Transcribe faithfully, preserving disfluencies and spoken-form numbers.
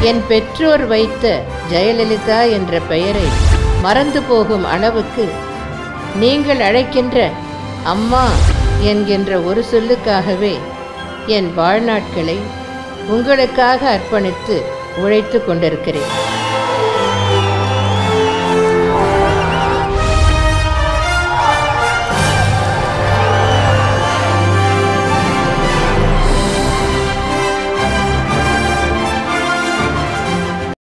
என் பெற்றோர் வைத்த ஜெயலலிதா என்ற பெயரை மறந்து போகும் அளவுக்கு நீங்கள் அழைக்கின்ற அம்மா என்கின்ற ஒரு சொல்லுக்காகவே என் வாழ்நாட்களை உங்களுக்காக அர்ப்பணித்து உழைத்து கொண்டிருக்கிறேன்.